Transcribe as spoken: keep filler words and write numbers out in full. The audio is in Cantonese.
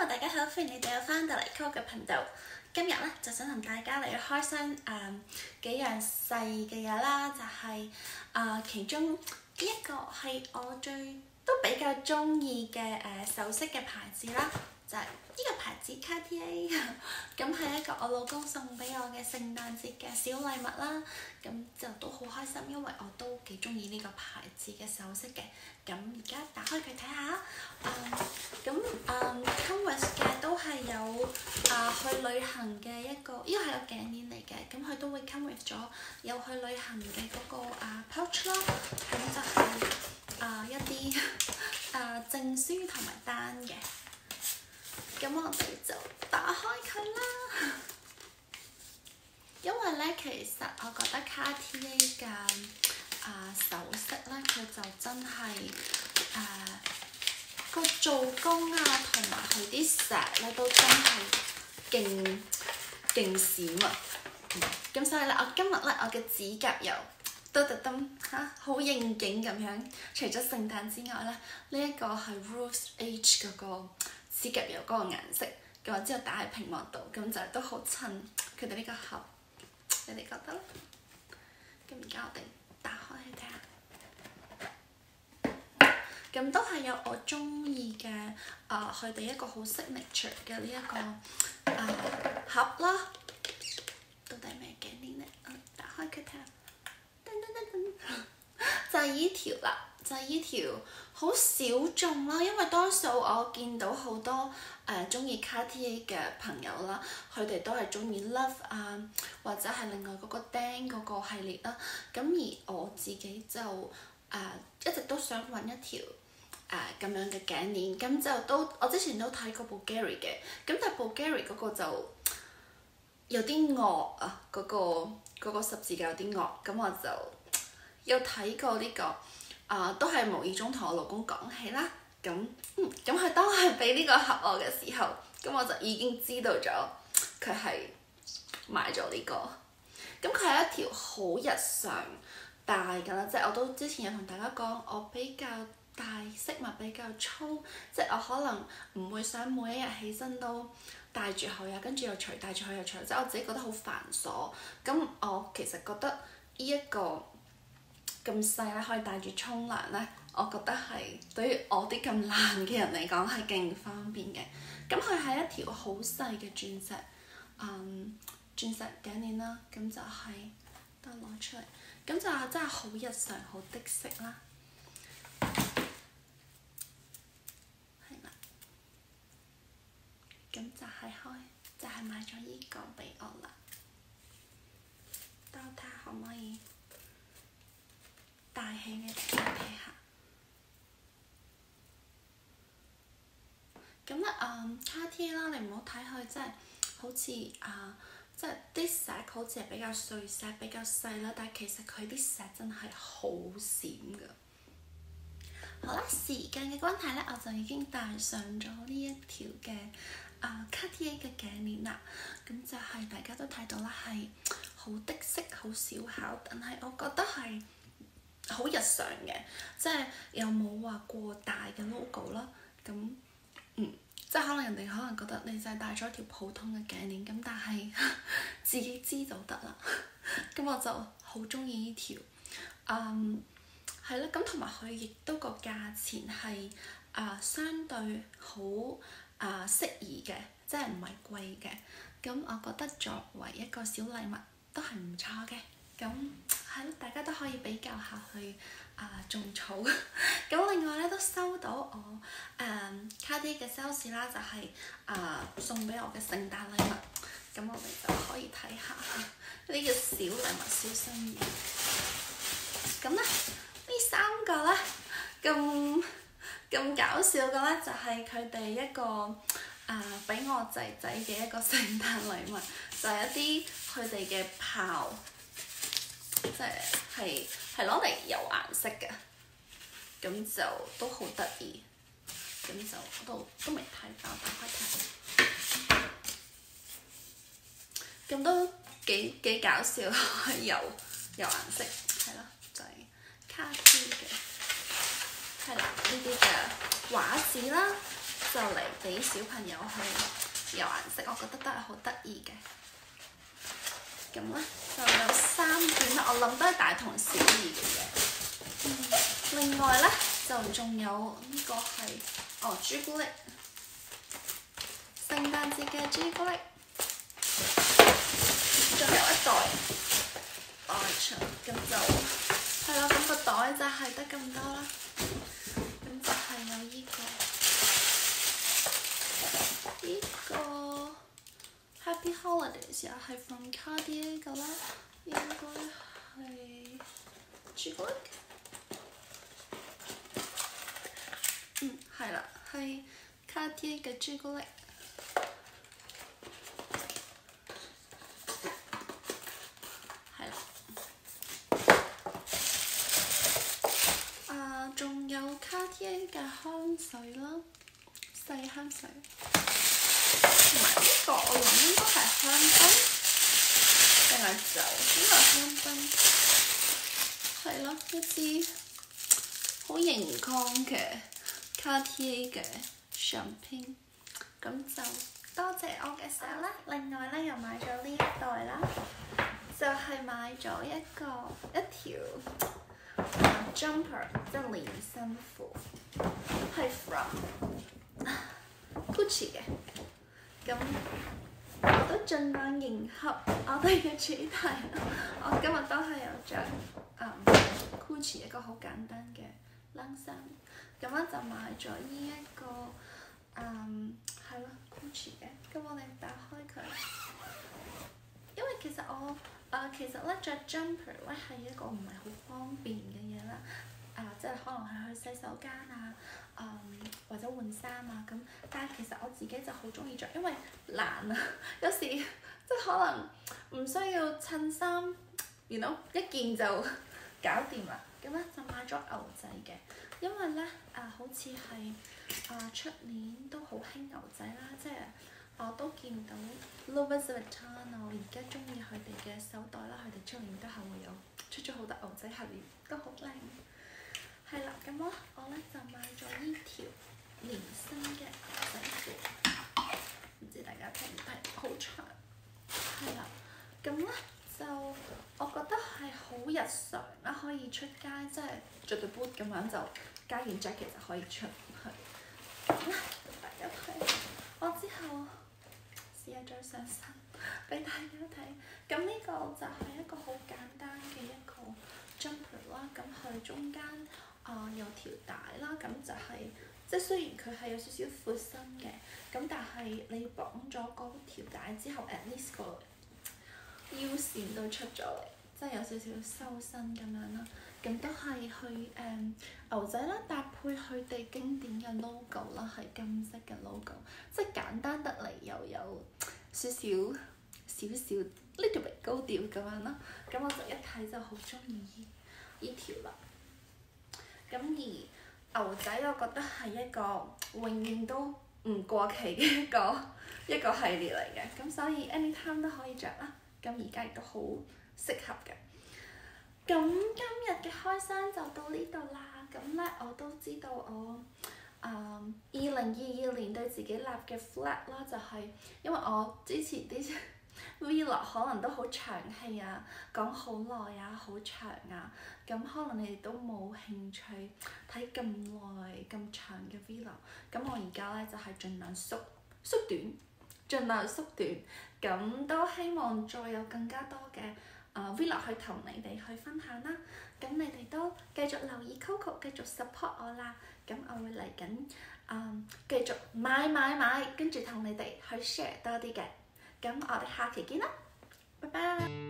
Hello， 大家好，歡迎你哋又翻到嚟 Coco 嘅頻道。今日咧就想同大家嚟開箱誒、呃、幾樣細嘅嘢啦，就係、是、誒、呃、其中呢一個係我最都比較中意嘅誒首飾嘅牌子啦，就係、是、呢個牌子 Cartier。咁係一個我老公送俾我嘅聖誕節嘅小禮物啦，咁就都好開心，因為我都幾中意呢個牌子嘅首飾嘅。咁而家打開佢睇下，誒咁誒 come with 嘅都係有啊、呃、去旅行嘅一個，呢個係個頸鏈嚟嘅，咁佢都會 come with 咗有去旅行嘅嗰、那個啊 pouch 啦，咁就係、是、啊、呃、一啲啊證書同埋單嘅，咁我哋就打開佢啦。因為咧，其實我覺得 Cartier 嘅啊首飾咧，佢就真係誒個做工啊，同埋佢啲石咧都真係勁勁閃啊！咁、嗯、所以咧，我今日咧我嘅指甲油都特登嚇好應景咁樣，除咗聖誕之外咧，呢、這、一個係 Rose Age 嗰個指甲油嗰個顏色，咁之後打喺屏幕度，咁就都好襯佢哋呢個盒。你哋覺得咧？咁而家我哋打開去睇下，咁都係有我中意嘅啊！佢、呃、哋一個好 signature 嘅呢一個啊、呃、盒啦。到底咩頸鏈咧？啊，打開佢睇下，噔噔噔噔，就係依條啦，就係依條好小眾啦，因為多數我見到好多誒中意 Cartier 嘅朋友啦，佢哋都係中意 Love 啊，或者係另外嗰個釘嗰個系列啦。咁而我自己就誒、呃、一直都想揾一條誒咁、呃、樣嘅頸鏈，咁就都我之前都睇過 Bulgari 嘅，咁但係 Bulgari 嗰個就有啲惡啊，嗰、嗰個嗰個十字架有啲惡，咁我就有睇過呢、呢個。啊、呃，都係無意中同我老公講起啦，咁嗯，咁佢當佢俾呢個盒我嘅時候，咁我就已經知道咗佢係買咗呢個。咁佢係一條好日常戴㗎啦，即係我都之前有同大家講，我比較戴飾物比較粗，即係我可能唔會想每一日起身都戴住佢啊，跟住又除戴住佢又除，即係我自己覺得好繁瑣。咁我其實覺得呢、這、一個咁細咧，可以帶住沖涼咧，我覺得係對於我啲咁懶嘅人嚟講係勁方便嘅。咁佢係一條好細嘅鑽石，嗯，鑽石頸鏈啦。咁就係得攞出嚟，咁就係真係好日常好的色啦。係啦，咁就係開，就係、是、買咗依個俾我啦。等我睇下可唔可以戴起嘅睇下，咁咧誒 Cartier 啦，你唔好睇佢真係好似啊，即係啲石好似係比較碎石，比較細啦，但係其實佢啲石真係好閃㗎。好啦，時間嘅關係咧，我就已經戴上咗呢一條嘅啊 Cartier 嘅頸鏈啦。咁就係大家都睇到啦，係好的色，好小巧，但係我覺得係好日常嘅，即係又冇話過大嘅 logo 啦。咁嗯，即係可能人哋可能覺得你就係戴咗一條普通嘅頸鏈，咁但係自己知就得啦。咁我就好中意呢條，嗯，係啦。咁同埋佢亦都個價錢係啊、呃、相對好啊、呃、適宜嘅，即係唔係貴嘅。咁我覺得作為一個小禮物都係唔錯嘅。咁係咯，大家都可以比較下去啊、呃、種草。咁另外咧都收到我誒 Cartier 嘅 sales 啦，就係、是、啊、呃、送俾我嘅聖誕禮物。咁我哋就可以睇下呢個小禮物小心意。咁咧呢三個咧咁咁搞笑嘅咧，就係佢哋一個啊俾、呃、我仔仔嘅一個聖誕禮物，就係、是、一啲佢哋嘅炮。即係係係攞嚟油顏色嘅，咁就都好得意，咁就我都都未睇到，打開睇，咁都幾幾搞笑，油油顏色，係咯，就係 Cartier 嘅，係啦呢啲嘅畫紙啦，就嚟俾小朋友去油顏色，我覺得都係好得意嘅。咁咧就有三卷啦，我諗都係大同小異嘅嘢。嗯，另外咧就仲有呢個係哦朱古力，聖誕節嘅朱古力，仲有一袋袋長，咁就係咯，咁個袋就係得咁多啦。咁就係有呢個呢個。Happy Holidays 又係 from Cartier 㗎啦，應該係朱古力。嗯，係啦，係 Cartier 嘅朱古力。係啦。啊，仲有 Cartier 嘅香水啦，細香水。同埋呢個我諗應該係香檳定係酒，應該係香檳。係咯，一支好型礦嘅 Cartier 嘅香檳。咁就多謝我嘅手啦。另外咧又買咗呢一袋啦，就係、是、買咗一個一條、uh, jumper， 即係連身褲，係 from Gucci 嘅。咁我都盡量迎合我哋嘅主題。我今日都係有着誒 Gucci 一個好簡單嘅冷衫，咁咧就買咗呢一個誒係咯 Gucci 嘅。咁我哋打開佢，因為其實我誒、呃、其實咧着 jumper 咧係一個唔係好方便嘅嘢啦。啊、呃，即係可能係去洗手間啊，誒、呃、或者換衫啊咁，但係其實我自己就好中意着，因為懶啊，有時即係可能唔需要襯衫，you know 一件就搞掂啦。咁咧就買咗牛仔嘅，因為咧誒、呃、好似係誒出年都好興牛仔啦，即係我都見到 Louis Vuitton 啊，我而家中意佢哋嘅手袋啦，佢哋出年都係會有出咗好多牛仔系列，都好靚。係啦，咁我我咧就買咗呢條連身嘅牛仔褲，唔知大家睇唔睇？好長。係啦，咁咧就我覺得係好日常啦，可以出街，即係着對 boot 咁樣就加件 jacket 就可以出去。咁咧，大家睇，我之後試下再上身俾大家睇。咁呢個就係一個好簡單嘅一個 jumper 啦，咁佢中間啊、呃、有條帶啦，咁就係、是、即係雖然佢係有少少闊身嘅，咁但係你綁咗嗰條帶之後 at least 個腰線都出咗嚟，即係有少少收身咁樣啦。咁都係去誒、嗯、牛仔啦，搭配佢哋經典嘅 logo 啦，係金色嘅 logo， 即係簡單得嚟又有少少少少 little bit 高調咁樣啦。咁我就一睇就好中意呢條啦。咁而牛仔我覺得係一個永遠都唔過期嘅一個一個系列嚟嘅，咁所以 anytime 都可以着啦。咁而家亦都好適合嘅。咁今日嘅開箱就到呢度啦。咁咧我都知道我誒二零二二年對自己立嘅 flag 啦，就係、是、因為我之前啲 vlog 可能都好長氣啊，講好耐啊，好長啊，咁可能你哋都冇興趣睇咁耐咁長嘅 vlog。咁我而家咧就係、是、盡量縮縮短，盡量縮短，咁都希望再有更加多嘅誒 vlog 去同你哋去分享啦。咁你哋都繼續留意 Coco， 繼續 support 我啦。咁我會嚟緊誒繼續買買買，跟住同你哋去 share 多啲嘅。咁我哋下期見啦，拜拜。